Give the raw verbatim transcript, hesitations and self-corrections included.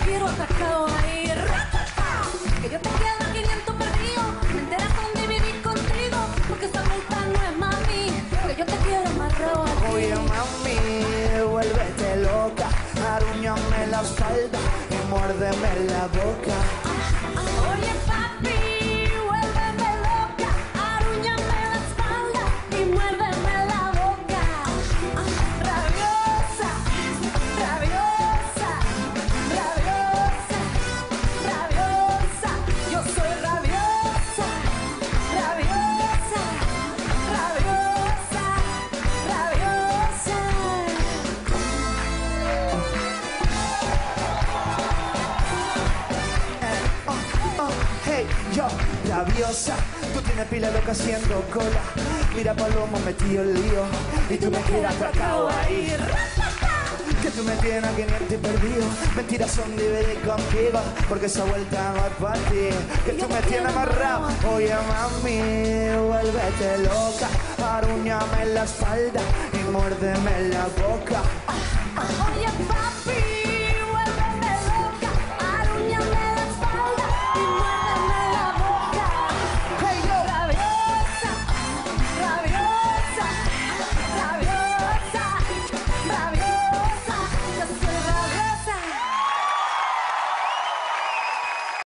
quiero atracado ahí. Que yo te quiero a quinientos perdido. Me enteras con dividir contigo. Porque esa vuelta no es mami. Que yo te quiero amarrado aquí. Oye, mami, vuélvete loca. Arúñame la espalda y muérdeme la boca. Oye, papi, vuélveme loca. Arúñame la espalda y muérdeme la boca. Rabiosa, rabiosa, rabiosa, rabiosa. Yo soy rabiosa, rabiosa, rabiosa, rabiosa. Hey, yo, rabiosa, tú tienes pila loca haciendo cola. Mira Palomo metido el lío y tú me quedas atracado ahí. Que tú me tienes a quinientos y perdido. Mentiras son dividir contigo, porque esa vuelta no es para ti. Que tú me tienes amarrado. Oye mami, vuélvete loca. Arúñame la espalda y muérdeme la boca. Oye, papi.